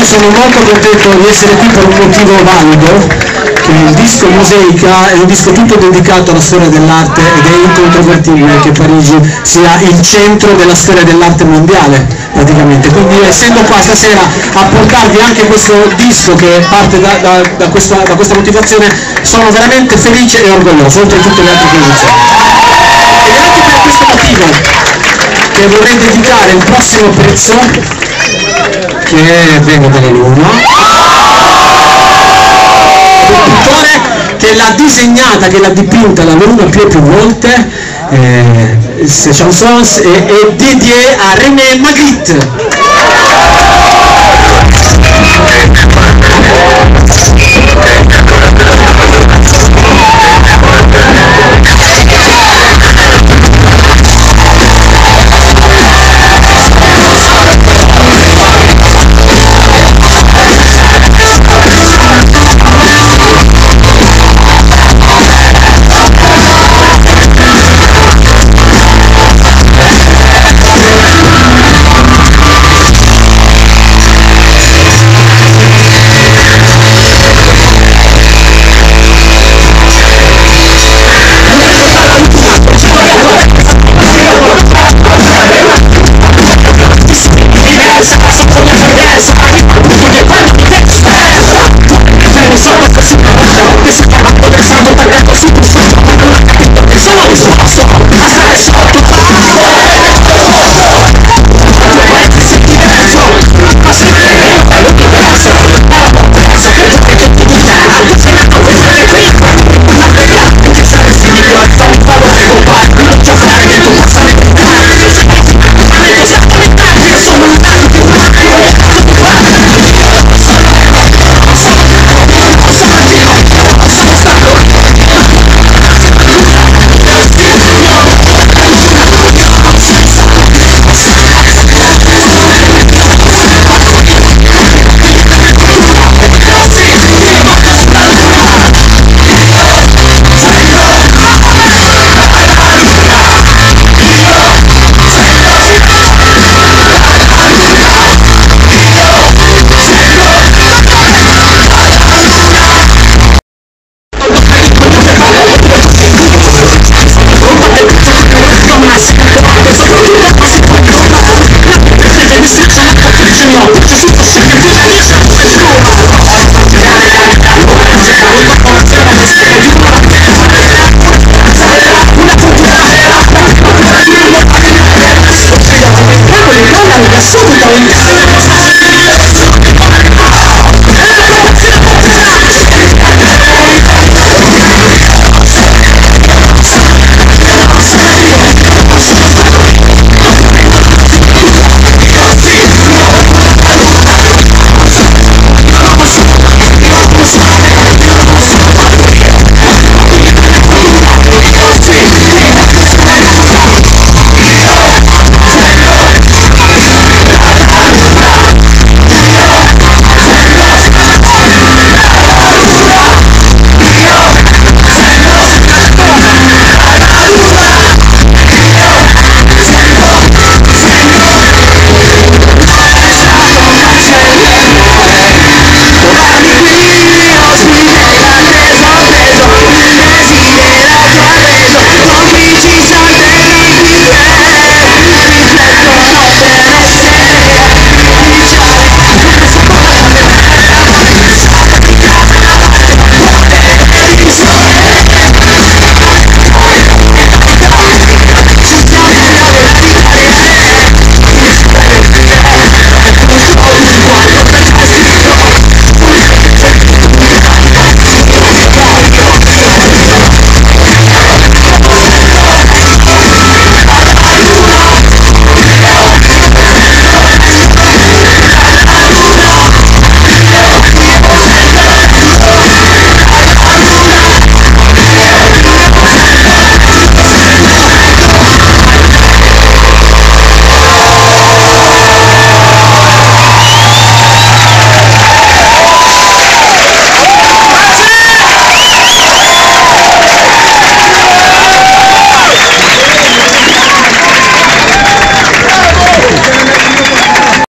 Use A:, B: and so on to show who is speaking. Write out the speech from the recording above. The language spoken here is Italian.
A: Io sono molto contento di essere qui per un motivo valido, che il disco Mosaica è un disco tutto dedicato alla storia dell'arte ed è incontrovertibile che Parigi sia il centro della storia dell'arte mondiale praticamente, quindi essendo qua stasera a portarvi anche questo disco che parte da questa motivazione, sono veramente felice e orgoglioso, oltre a tutte le altre condizioni. Ed è anche per questo motivo che vorrei dedicare il prossimo pezzo, che vengo dalla Luna, un pittore che l'ha disegnata, che l'ha dipinta la Luna più e più volte, ces chansons è dédié a René Magritte. Subito